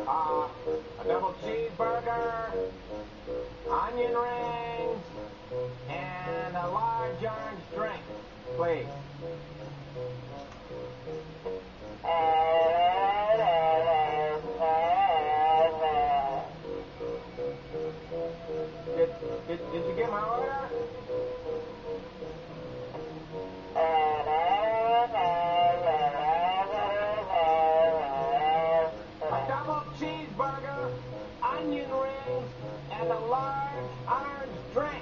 A double cheeseburger, onion rings, and a large orange drink, please. Did you get my order? A double cheeseburger, onion rings, and a large orange drink.